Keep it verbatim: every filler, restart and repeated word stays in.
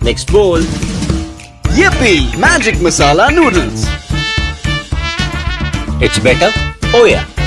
Next bowl. Yippee! Magic Masala Noodles. It's better? Oh yeah.